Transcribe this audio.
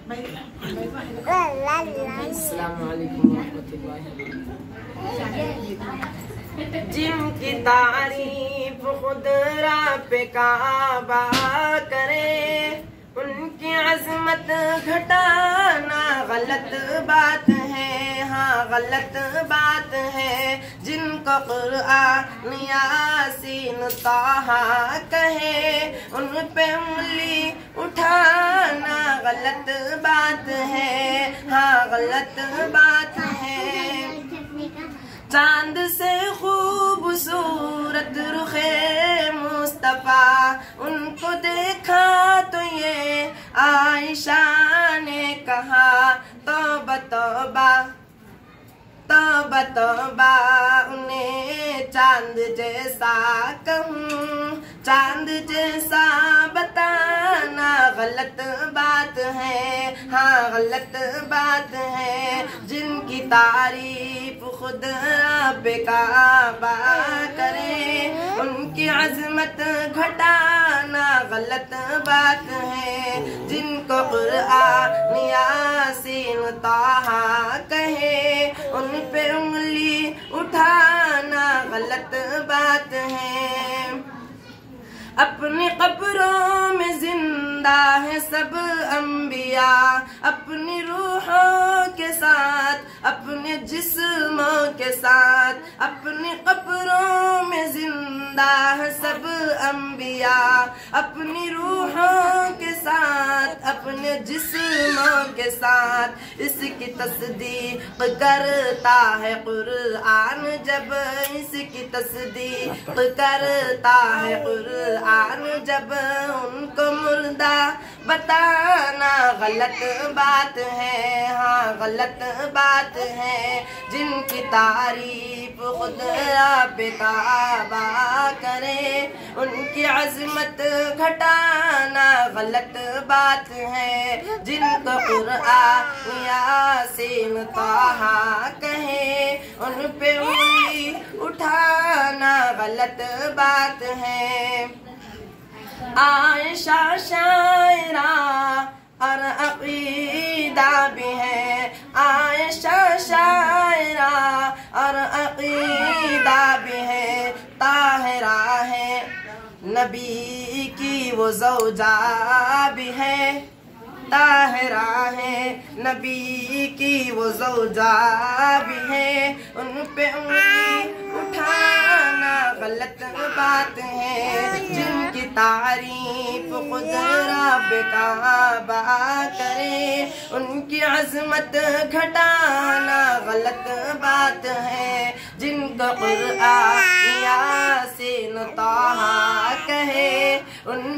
अस्सलामुअलैकुम रहमतुल्लाहि। जिनकी तारीफ खुद रब काबा करे, उनकी अजमत घटाना गलत बात है, हाँ गलत बात है। जिनको कुरआन यासीन ताहा कहे, उन पे उंगली उठाना गलत बात है, हाँ गलत बात है। चांद से खूबसूरत रुखे मुस्तफा, उनको देखा तो ये आयशा ने कहा, तौबा तौबा तौबा तौबा, उन्हें चांद जैसा कहूँ, चांद जैसा बताना गलत बात है, हाँ गलत बात है। जिनकी तारीफ खुद रब काबा करे, उनकी अजमत घटाना गलत बात है। जिनको कुरआन यासीन ताहा कहे, उन पे उंगली उठाना गलत बात है। अपनी कब्रों में जिंदा है सब अंबिया, अपनी रूहों के साथ, अपने जिस्मों के साथ। अपनी कब्रों में जिंदा है सब अंबिया, अपनी रूहों के साथ, अपने जिस्मों के साथ। इसकी तस्दीक करता है कुरआन जब, इसकी तस्दीक करता है कुरआन जब। उनको मुर्दा बताना गलत बात है, हाँ गलत बात है। जिनकी तारीफ खुद रब काबा करे, उनकी अजमत घटाना गलत बात है। जिनको कुरआन यासीन ताहा कहे, उन पे उंगली उठाना गलत बात है। आयशा शायरा और अकीदा भी है, आयशा शायरा और अकीदा भी है। ताहिरा है नबी की वो ज़ौजा भी है, ताहिरा है नबी की वो ज़ौजा भी है। उन पे उंगली उठाना गलत बात है। जिनकी तारीफ खुद रब काबा करे, उनकी अजमत घटाना गलत बात है। जिनको कुरआन यासीन ताहा कहे, उन